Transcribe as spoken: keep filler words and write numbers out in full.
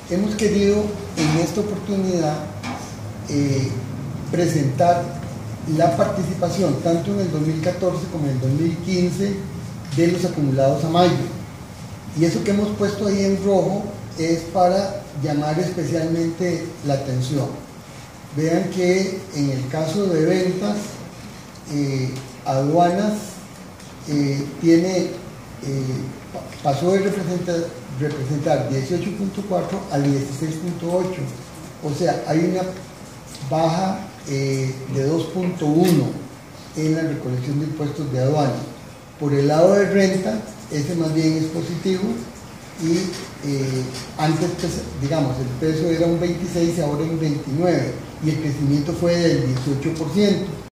hemos querido en esta oportunidad eh, presentar la participación tanto en el dos mil catorce como en el dos mil quince de los acumulados a mayo. Y eso que hemos puesto ahí en rojo es para llamar especialmente la atención. Vean que en el caso de ventas, eh, aduanas eh, tiene, eh, pasó de representar, representar dieciocho punto cuatro a dieciséis punto ocho, o sea, hay una baja eh, de dos punto uno en la recolección de impuestos de aduana. Por el lado de renta, ese más bien es positivo y eh, antes, pues, digamos, el peso era un veintiséis y ahora un veintinueve, y el crecimiento fue del dieciocho por ciento.